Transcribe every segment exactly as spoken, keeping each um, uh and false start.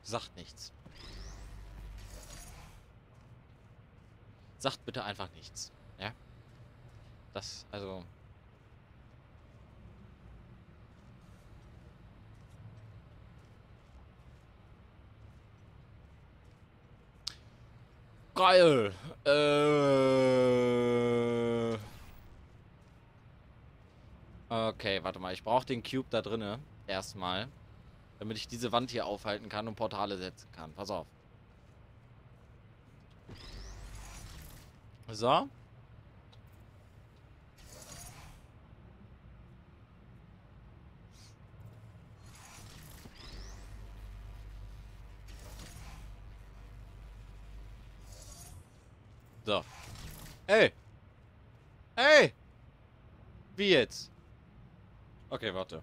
Sagt nichts. Sagt bitte einfach nichts. Ja? Das, also... Geil. Äh... Okay, warte mal. Ich brauche den Cube da drinne. Erstmal. Damit ich diese Wand hier aufhalten kann und Portale setzen kann. Pass auf. So. So. Ey. Ey. Wie jetzt? Okay, warte.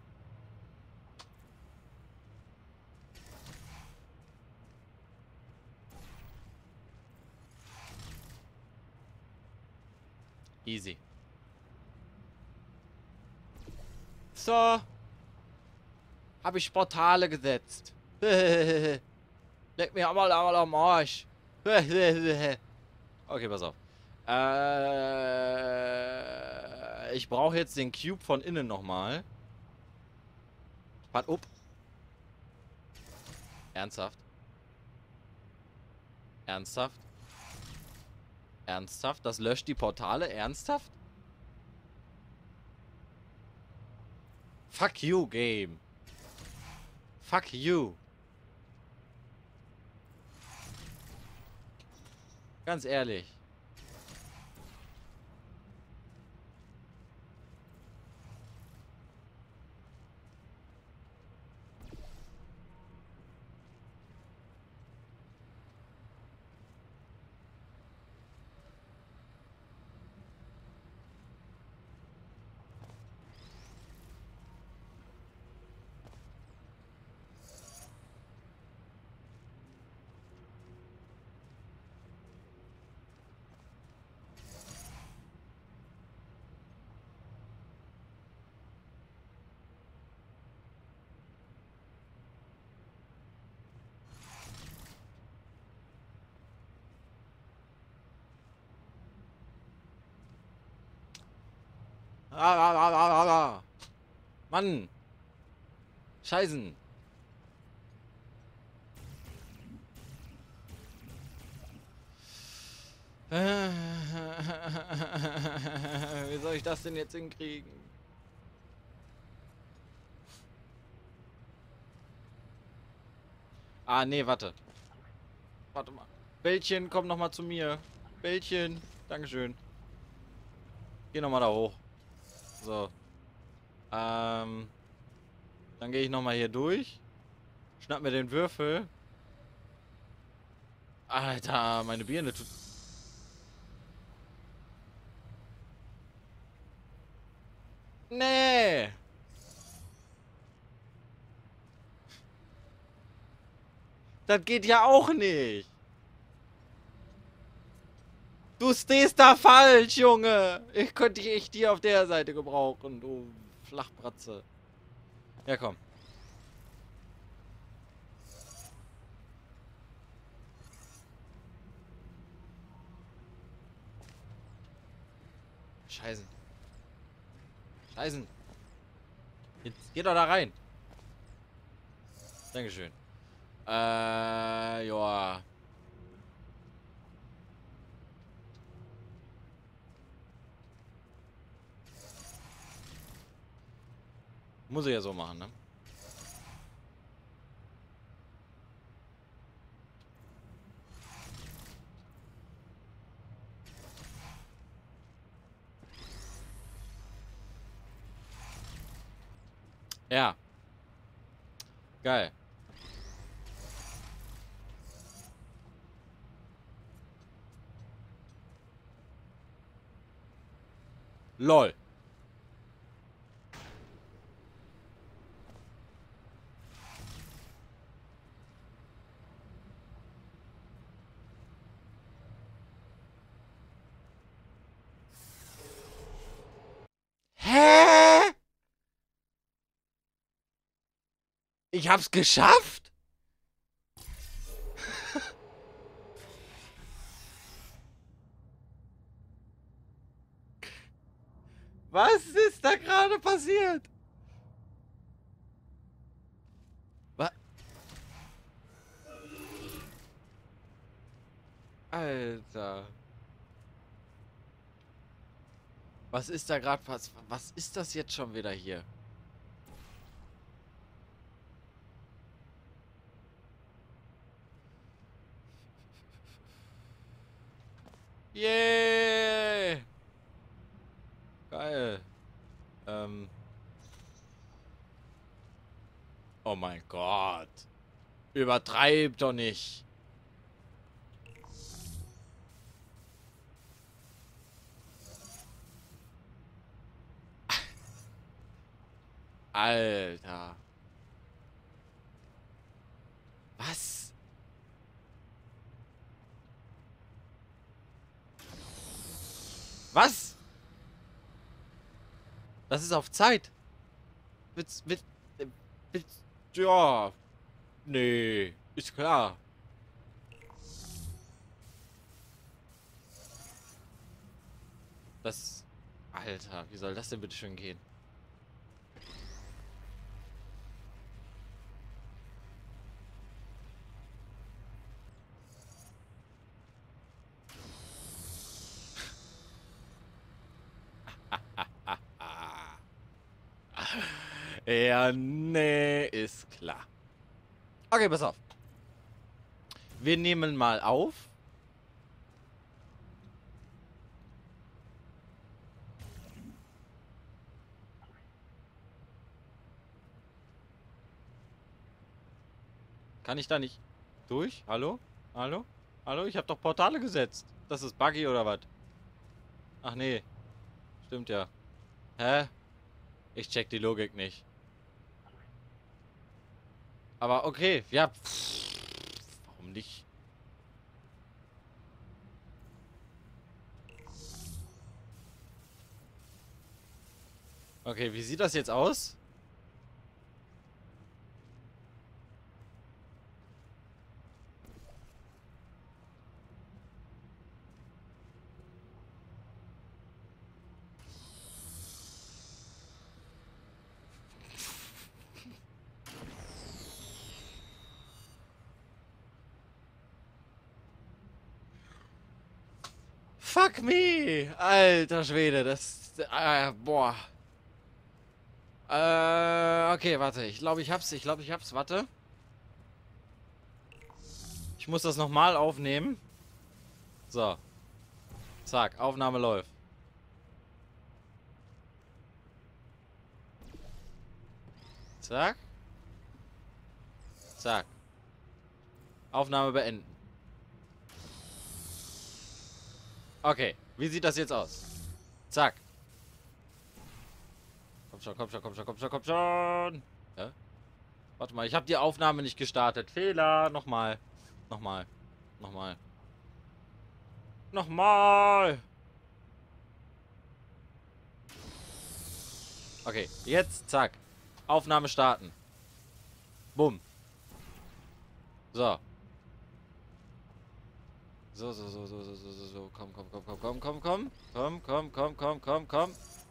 Easy. So. Habe ich Portale gesetzt. Leck mir einmal einmal am Arsch. Okay, pass auf. Äh, ich brauche jetzt den Cube von innen nochmal. Warte, up. Ernsthaft? Ernsthaft? Ernsthaft? Das löscht die Portale? Ernsthaft? Fuck you, Game. Fuck you. Ganz ehrlich. Mann. Scheißen. Wie soll ich das denn jetzt hinkriegen? Ah, nee, warte. Warte mal. Bällchen, komm noch mal zu mir. Bällchen. Dankeschön. Geh noch mal da hoch. So. Ähm. Dann gehe ich noch mal hier durch. Schnapp mir den Würfel. Alter, meine Birne tut... Nee. Das geht ja auch nicht. Du stehst da falsch, Junge. Ich könnte dich echt hier auf der Seite gebrauchen, du Flachbratze. Ja, komm. Scheißen. Scheißen. Jetzt geh doch da rein. Dankeschön. Äh, joa. Muss ich ja so machen, ne? Ja. Geil. LOL. Hä? Ich hab's geschafft? Was ist da gerade passiert? Was? Alter. Was ist da gerade was? Was ist das jetzt schon wieder hier? Yeah! Geil. Ähm. Oh mein Gott. Übertreib doch nicht. Alter. Was? Was? Das ist auf Zeit. Mit, mit, mit, ja. Nee, ist klar. Das, Alter, wie soll das denn bitte schön gehen? Ja, nee, ist klar. Okay, pass auf. Wir nehmen mal auf. Kann ich da nicht durch? Hallo? Hallo? Hallo? Ich habe doch Portale gesetzt. Das ist buggy oder was? Ach nee. Stimmt ja. Hä? Ich check die Logik nicht. Aber okay, ja. Pff, warum nicht? Okay, wie sieht das jetzt aus? Fuck me! Alter Schwede, das... Äh, boah. Äh, okay, warte. Ich glaube, ich hab's. Ich glaube, ich hab's. Warte. Ich muss das nochmal aufnehmen. So. Zack, Aufnahme läuft. Zack. Zack. Aufnahme beenden. Okay, wie sieht das jetzt aus? Zack. Komm schon, komm schon, komm schon, komm schon, komm schon. Ja? Warte mal, ich habe die Aufnahme nicht gestartet. Fehler. Nochmal. Nochmal. Nochmal. Nochmal. Okay, jetzt zack. Aufnahme starten. Bumm. So. So, so, so, so, so, so, so, so. Komm, komm, komm, komm, komm, komm, komm. Komm, komm, komm, komm, komm, komm.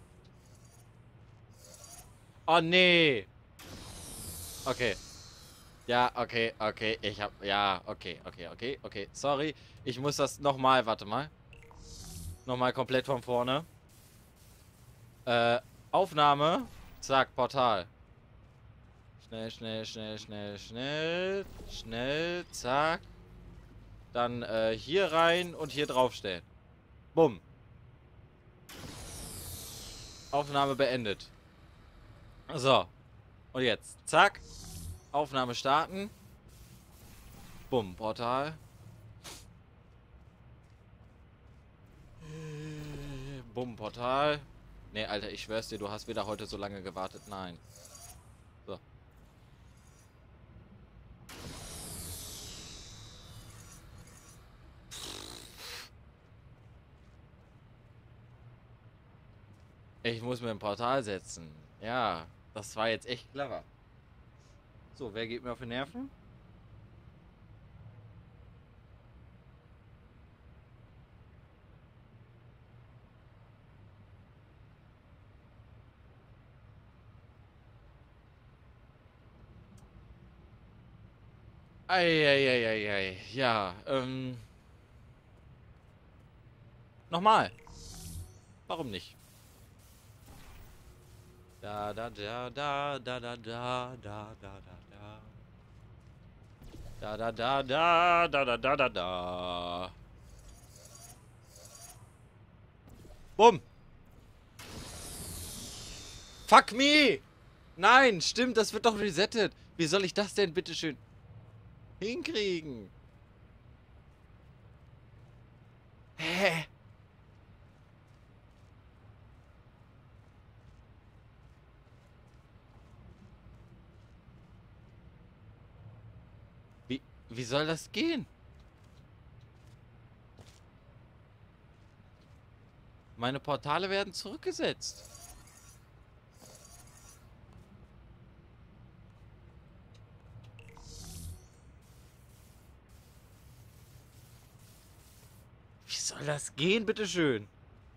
Oh, nee. Okay. Ja, okay, okay. Ich hab. Ja, okay, okay, okay, okay. Sorry. Ich muss das nochmal. Warte mal. Nochmal komplett von vorne. Äh, Aufnahme. Zack, Portal. Schnell, schnell, schnell, schnell, schnell. Schnell, zack. Dann äh, hier rein und hier draufstellen. Bumm. Aufnahme beendet. So. Und jetzt. Zack. Aufnahme starten. Bumm. Portal. Bumm. Portal. Nee, Alter, ich schwör's dir, du hast wieder heute so lange gewartet. Nein. So. Ich muss mir ein Portal setzen. Ja, das war jetzt echt clever. So, wer geht mir auf die Nerven? Eieieiei. Ja, ähm. Nochmal. Warum nicht? Da, da, da, da, da, da, da, da, da, da, da. Da, da, da, da, da, da, da, da, da. Bumm. Fuck me! Nein, stimmt, das wird doch resettet. Wie soll ich das denn bitteschön hinkriegen? Hä? Wie, wie soll das gehen? Meine Portale werden zurückgesetzt. Wie soll das gehen, bitteschön?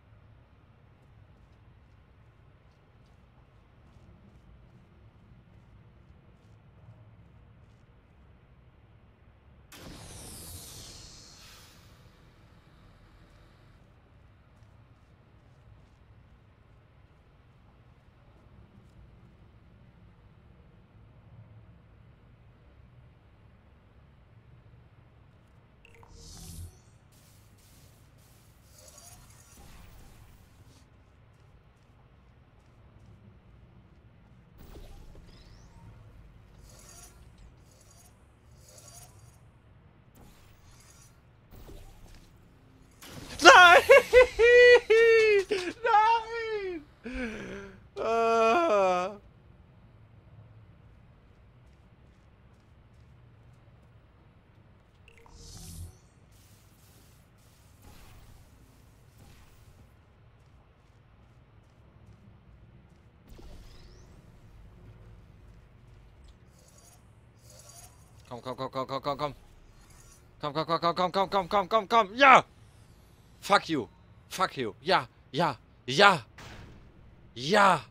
Nein! Nein! Ah. Komm, komm, komm, komm, komm, komm, komm. Komm, komm, komm, komm, komm, komm, komm, komm, komm, komm. Ja! Fuck you. Fuck you. Ja, ja, ja. Ja.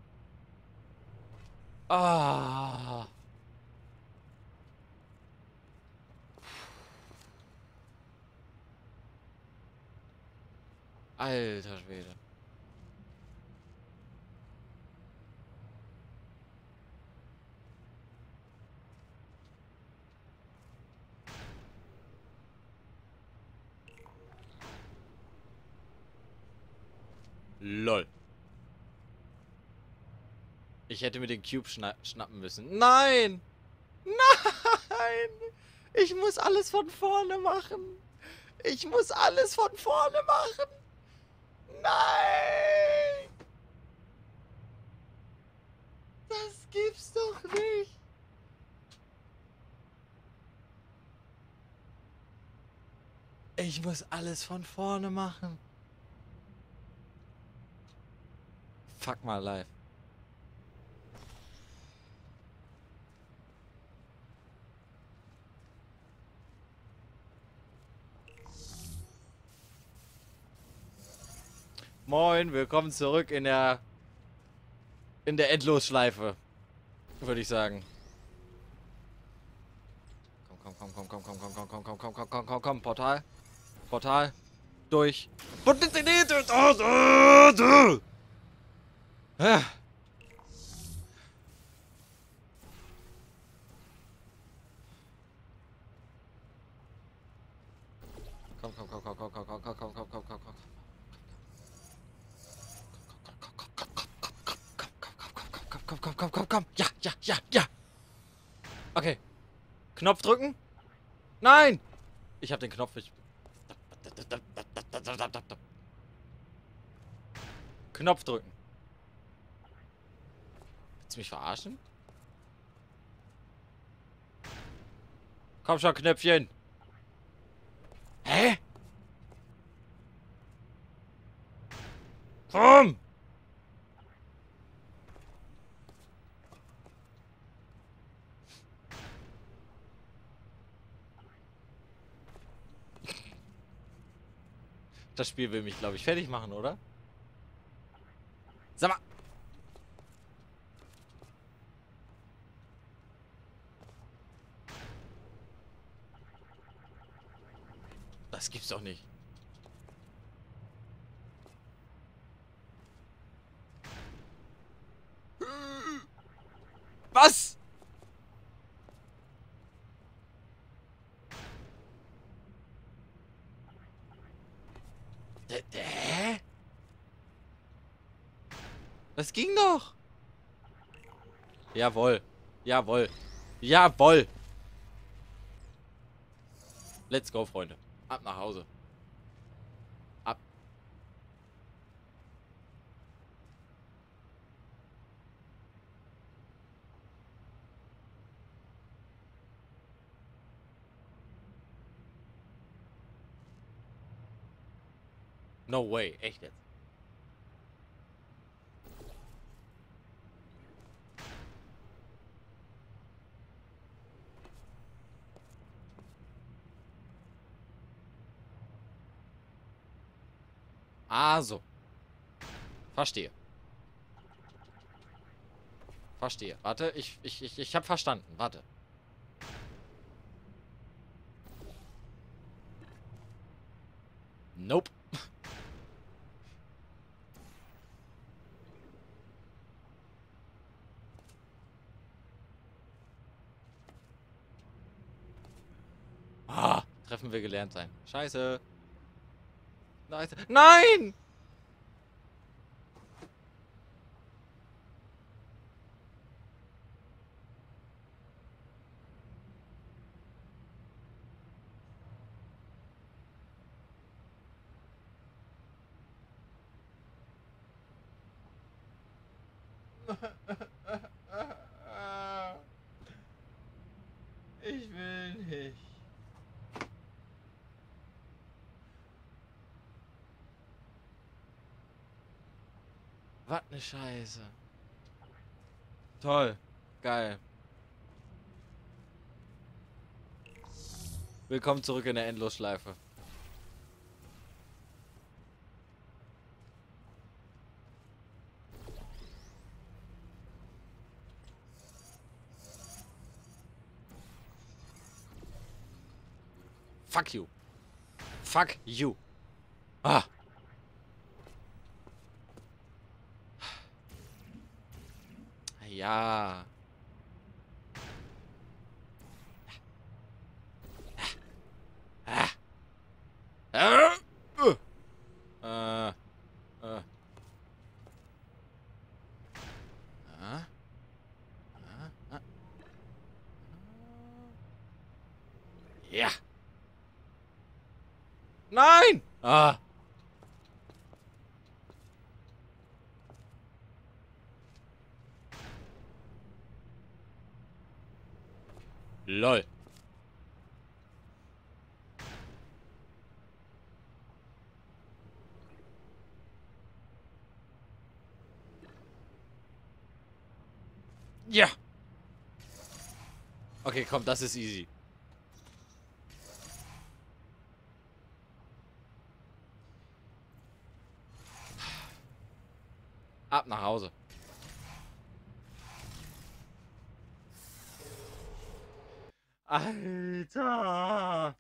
Ah. Alter Schwede. Lol. Ich hätte mir den Cube schna schnappen müssen. Nein! Nein! Ich muss alles von vorne machen. Ich muss alles von vorne machen. Nein! Das gibt's doch nicht. Ich muss alles von vorne machen. Fuck my life. Moin, willkommen zurück in der in der Endlosschleife, würde ich sagen. Komm, komm, komm, komm, komm, komm, komm, komm, komm, komm, komm, komm, komm, komm, Portal. Portal. Durch. Ah. Komm, komm, komm, komm, komm, komm, komm, komm, komm, komm, komm, komm, komm. Komm, komm, komm, komm, komm. Ja, ja, ja, ja. Okay. Knopf drücken. Nein! Ich hab den Knopf nicht. Knopf drücken. Willst du mich verarschen? Komm schon, Knöpfchen. Hä? Komm! Das Spiel will mich, glaube ich, fertig machen, oder? Sag mal. Das gibt's doch nicht. Was? Hä? Das ging doch. Jawohl. Jawohl. Jawohl. Let's go, Freunde. Ab nach Hause. Ab. No way. Echt jetzt. Also. Verstehe. Verstehe. Warte, ich, ich, ich, ich habe verstanden. Warte. Nope. Ah, Treffen wir gelernt sein. Scheiße. Nice. Nein! Ich will nicht. Was ne Scheiße. Toll. Geil. Willkommen zurück in der Endlosschleife. Fuck you. Fuck you. Ah. Ja. Ah. Ah. Uh. Äh. Äh. Ah. Ah. Ah. Ja. Nein! Ah. Lol. Ja. Okay, komm, das ist easy. Ab nach Hause. Alter.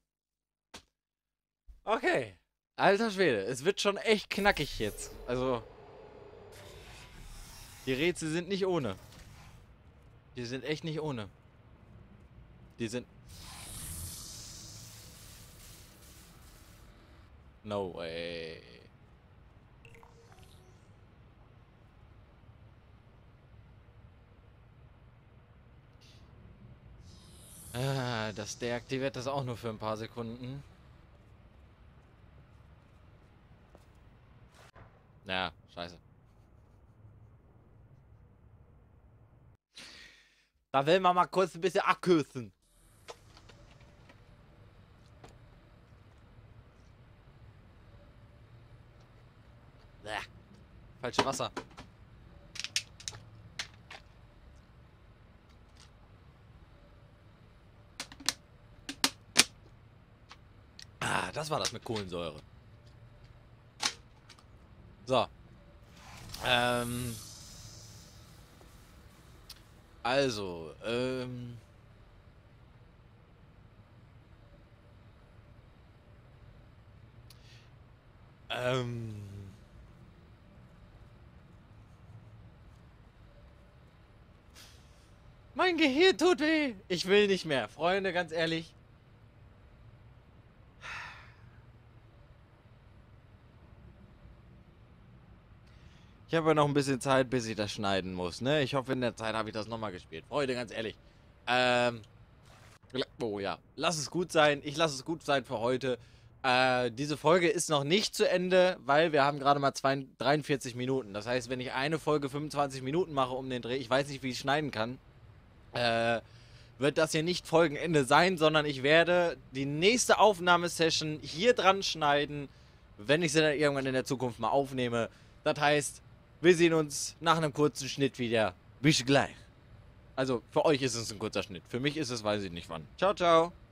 Okay. Alter Schwede, es wird schon echt knackig jetzt. Also, die Rätsel sind nicht ohne. Die sind echt nicht ohne. Die sind... No way. Ah, das deaktiviert das auch nur für ein paar Sekunden. Ja, scheiße. Da will man mal kurz ein bisschen abkürzen. Bäh. Falsche Wasser. Ah, das war das mit Kohlensäure. So. Ähm. Also, ähm. Ähm... Mein Gehirn tut weh. Ich will nicht mehr. Freunde, ganz ehrlich. Ich habe ja noch ein bisschen Zeit, bis ich das schneiden muss, ne? Ich hoffe, in der Zeit habe ich das nochmal gespielt. Freunde, ganz ehrlich. Ähm... Oh ja. Lass es gut sein. Ich lasse es gut sein für heute. Äh, diese Folge ist noch nicht zu Ende, weil wir haben gerade mal dreiundvierzig Minuten. Das heißt, wenn ich eine Folge fünfundzwanzig Minuten mache um den Dreh, ich weiß nicht, wie ich schneiden kann, äh, wird das hier nicht Folgenende sein, sondern ich werde die nächste Aufnahmesession hier dran schneiden, wenn ich sie dann irgendwann in der Zukunft mal aufnehme. Das heißt, wir sehen uns nach einem kurzen Schnitt wieder. Bis gleich. Also, für euch ist es ein kurzer Schnitt. Für mich ist es, weiß ich nicht wann. Ciao, ciao.